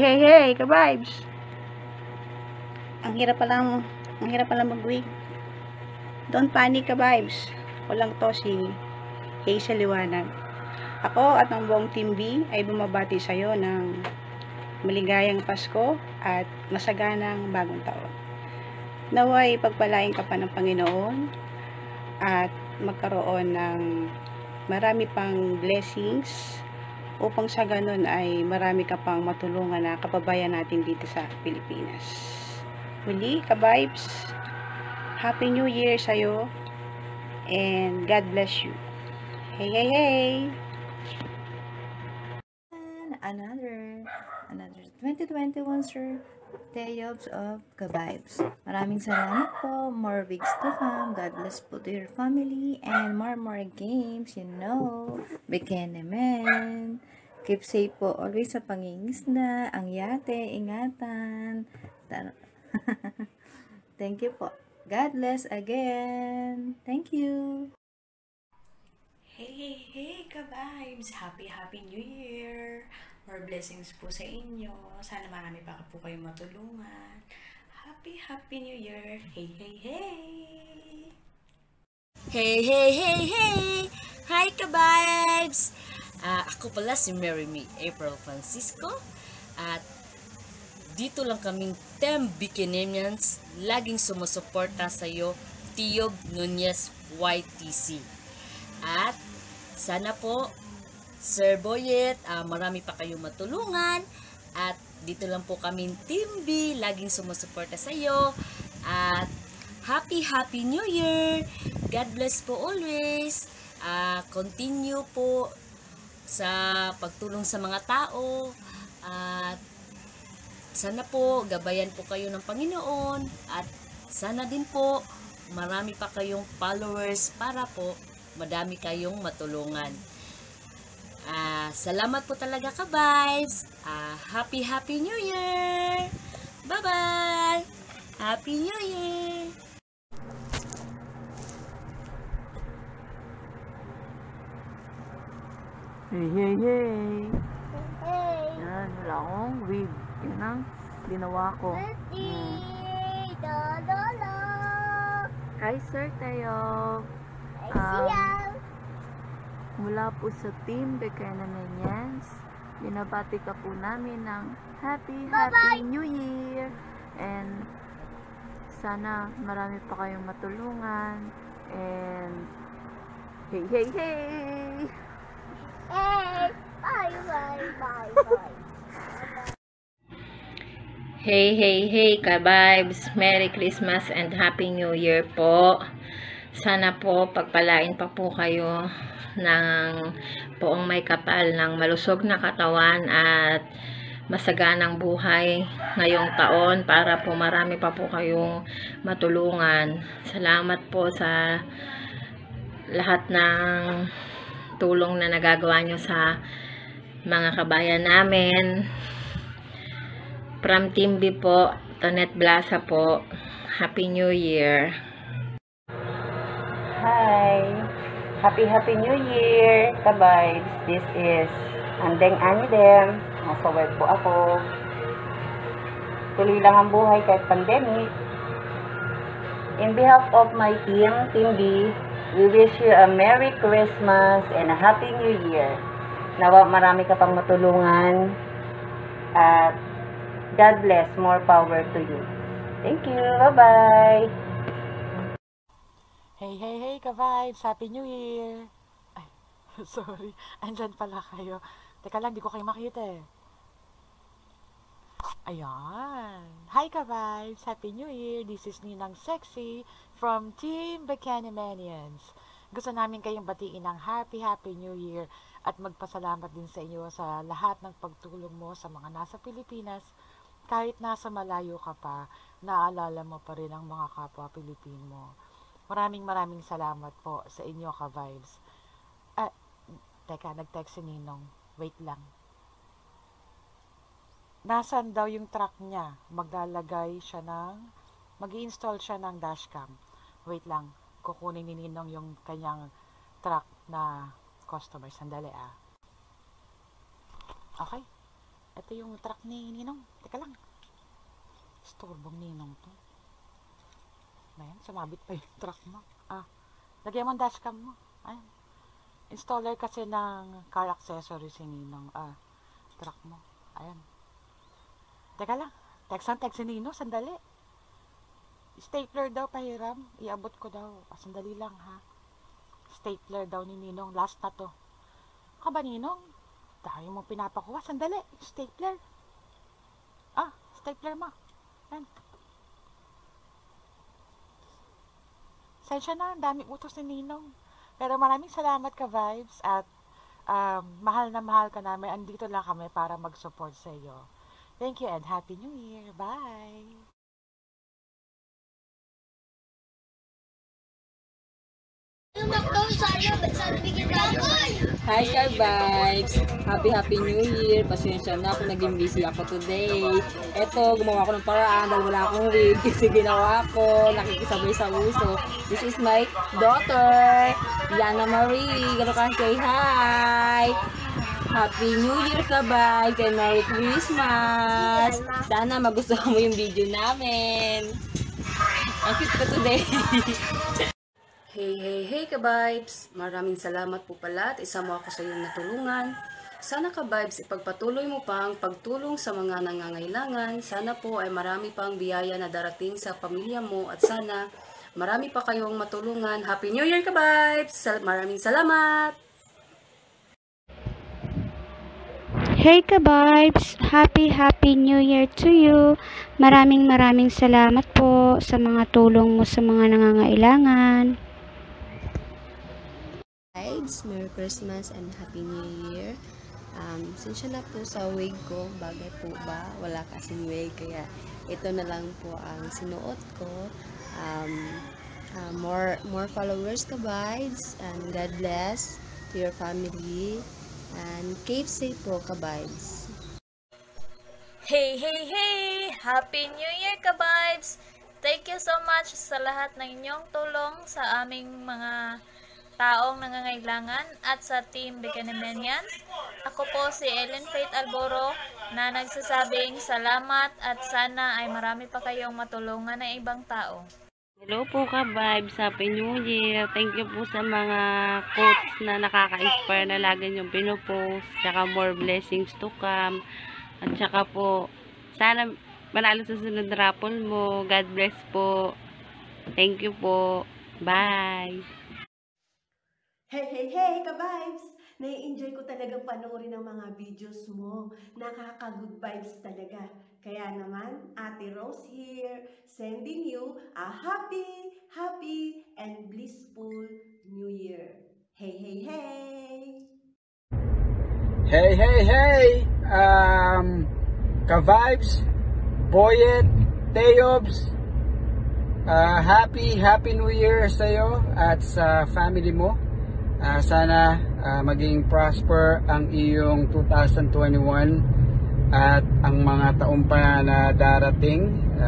hey, ka-vibes. Ang hirap palang mag-wig. Don't panic, ka-vibes. Ako lang to, si Hazel Liwanag. Ako at ang buong Team B ay bumabati sa'yo ng maligayang Pasko at masaganang bagong taon. Naway pagpalain ka pa ng Panginoon at magkaroon ng marami pang blessings upang sa ganun ay marami ka pang matulungan na kababayan natin dito sa Pilipinas. Muli, ka-vibes, Happy New Year sa'yo and God bless you. Hey, hey, hey! Another 2021 sir Tayobs of Ka-Vibes. Maraming salamat po. More weeks to come. God bless po to your family and more games, Bekenemen. Keep safe po always sa pangingisda, ang yate, ingatan. Thank you po. God bless again. Thank you. Hey, ka-vibes! Happy New Year! More blessings po sa inyo. Sana marami pa po kayong matulungan. Happy New Year! Hey! Hey! Hi, ka-vibes! Ako pala si Mary May April Francisco. At dito lang kaming Team Bekenemians, laging sumusuporta sa iyo, Tiob Nunez YTC. At sana po, Sir Boyet, marami pa kayong matulungan. At dito lang po kaming Team B, laging sumusuporta sa iyo. At Happy New Year! God bless po always. Continue po sa pagtulong sa mga tao. At sana po, gabayan po kayo ng Panginoon. At sana din po, marami pa kayong followers para po madami kayong matulungan. Salamat po talaga, ka-vibes. Happy New Year! Bye-bye! Happy New Year! Hey! Yan, wala akong wig. Yan ang ginawa ko. Hi, Sir Tayo. Mula po sa Team Bekenemians, binabati ka po namin ng Happy New Year. And sana marami pa kayong matulungan. And hey! Bye. Hey, ka-vibes. Merry Christmas and Happy New Year po. Sana po pagpalain pa po kayo ng poong may kapal ng malusog na katawan at masaganang buhay ngayong taon para po marami pa po kayong matulungan. Salamat po sa lahat ng tulong na nagagawa nyo sa mga kabayan namin. From Team B po, Tonet Blasa po. Happy New Year. Hi. Happy New Year, ka-vibes. This is Andeng Anidem. Nasa work po ako. Tuloy lang ang buhay kahit pandemic. In behalf of my team, Team B, we wish you a Merry Christmas and a Happy New Year. Nawa marami ka pang matulungan. At God bless. More power to you. Thank you. Bye-bye. Hey, ka-vibes! Happy New Year! Ay, sorry. Andyan pala kayo. Teka lang, di ko kayo makita eh. Ayan. Hi, ka-vibes! Happy New Year! This is Ninang Sexy from Team Bekenemians. Gusto namin kayong batiin ng Happy New Year at magpasalamat din sa inyo sa lahat ng pagtulong mo sa mga nasa Pilipinas. Kahit nasa malayo ka pa, naalala mo pa rin ang mga kapwa Pilipino. Maraming salamat po sa inyo, ka-vibes. Teka, nag-text si Ninong. Wait lang. Nasaan daw yung truck niya? Mag-i-install siya ng dashcam. Wait lang. Kukunin ni Ninong yung kanyang truck na customer. Sandali Okay. Ito yung truck ni Ninong. Teka lang. Storbong Ninong to. Ayan, sumabit pa yung truck mo. Lagyan mo ang dashcam mo. Ayan. Installer kasi ng car accessories si Ninong. Truck mo. Ayan. Teka lang. Text si Ninong. Sandali. Stapler daw pahiram. Iabot ko daw. Sandali lang ha. Stapler daw ni Ninong. Last na to. Ba Ninong? Tayo mo pinapakuha. Sandali. Stapler. Stapler mo. Ayan. Sensya na, dami utos ni Ninong. Pero maraming salamat ka, Vibes. At mahal na mahal ka namin. Andito lang kami para mag-support sa iyo. Thank you and Happy New Year. Bye! Hi ka vibes! Happy New Year! Pasensya na kung naging busy ako today. Eto, gumawa ko ng paraan dahil wala akong wig kasi ginawa ko, nakikisabay sa uso. This is my daughter, Yana Marie. Gano'n ka say hi! Happy New Year ka vibes and Merry Christmas! Sana magustuhan mo yung video namin. Ang cute ko today. Hey ka-vibes! Maraming salamat po pala at isa mo ako sa iyong natulungan. Sana ka-vibes, ipagpatuloy mo pang pagtulong sa mga nangangailangan. Sana po ay marami pang biyaya na darating sa pamilya mo at sana marami pa kayong matulungan. Happy New Year ka-vibes! Maraming salamat! Hey ka-vibes! Happy New Year to you! Maraming salamat po sa mga tulong mo sa mga nangangailangan. Vibes, Merry Christmas and Happy New Year. Sensya na po sa wig ko, bagay po ba? Wala kasing wig, kaya ito na lang po ang sinuot ko. More followers ka vibes, and God bless to your family, and keep safe po ka vibes. Hey! Happy New Year ka vibes! Thank you so much sa lahat ng inyong tulong sa aming mga taong nangangailangan at sa Team Becanimenians. Ako po si Ellen Faith Alboro na nagsasabing salamat at sana ay marami pa kayong matulungan ng ibang tao. Hello po ka vibes, Happy New Year. Thank you po sa mga quotes na nakaka-inspire na lagi niyong pinopost. Tsaka more blessings to come. At tsaka po, sana manalo sa sunod na raffle mo. God bless po. Thank you po. Bye! Hey, ka-vibes! Nai-enjoy ko talagang panoorin ang mga videos mo. Nakaka-good vibes talaga. Kaya naman, Ate Rose here, sending you a happy, and blissful New Year. Hey! Hey! Ka-vibes, Boyet, Teobs, happy New Year sa'yo at sa family mo. Sana maging prosper ang iyong 2021 at ang mga taon pa na darating.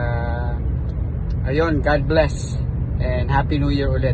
Ayun, God bless and Happy New Year ulit.